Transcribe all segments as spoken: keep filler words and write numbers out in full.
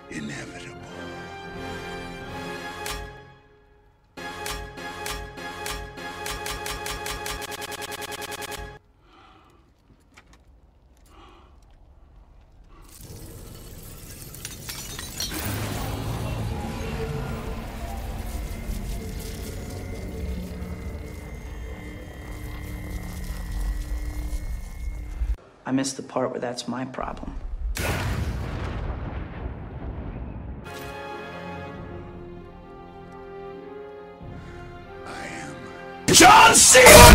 inevitable. I missed the part where that's my problem. I am John Cena!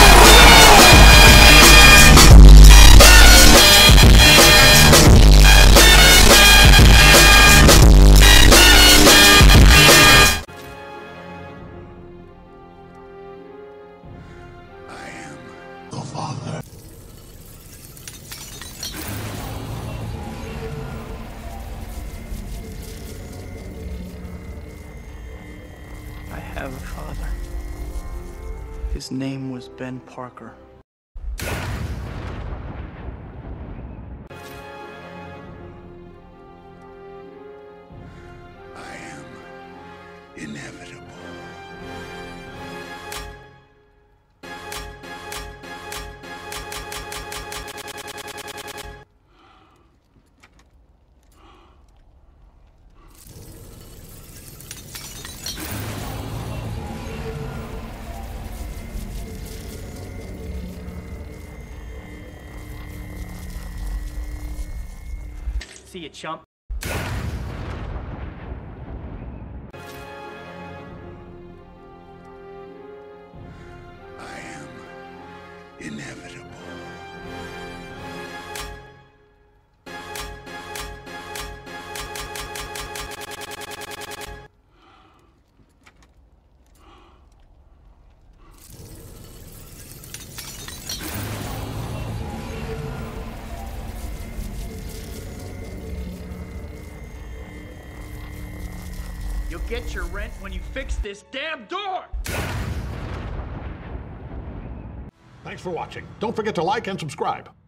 I am the Father. I have a father. His name was Ben Parker. I am inevitable. See you, chump. I am inevitable. You'll get your rent when you fix this damn door! Thanks for watching. Don't forget to like and subscribe.